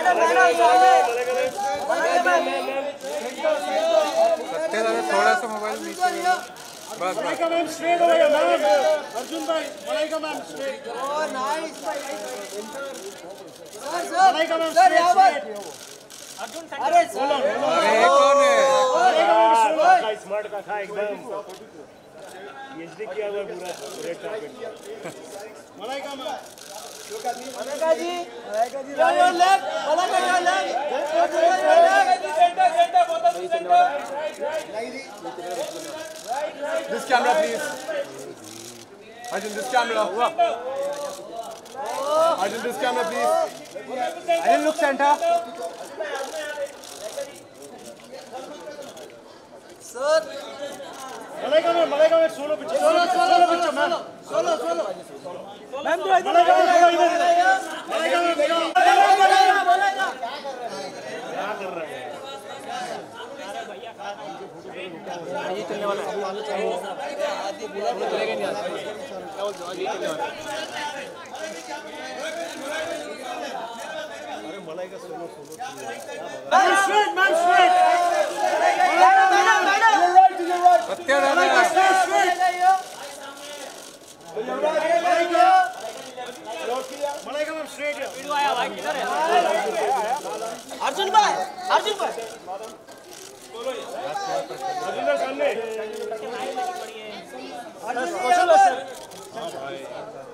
थोड़ा सा मोबाइल नीचे बस मलाइका मैम स्ट्रेट हो गया मैम अर्जुन भाई Malaika ma'am straight nice Malaika ma'am straight Arjun अरे सोलो अरे कौन है मलाइका मैम सोलो स्मार्ट का था एकदम पीएचडी किया हुआ पूरा red carpet Malaika ma'am Malaika ji your left Malaika your left centre बोतल centre this camera please Arjun this camera Arjun this camera please Arjun look centre sir Malaika ma'am solo picture ma'am solo ma'am तो इधर मलाइका मैम बोलेगा क्या कर रहा है ये चलने वाला है आदि बोला चलेगा नहीं आज क्या बोल रहे हो ये चलने वाला अरे Malaika solo ma'am straight Satya डाला मलाइका मैम स्ट्रेट वीडियो आया भाई किधर है अर्जुन भाई सामने सोलो सर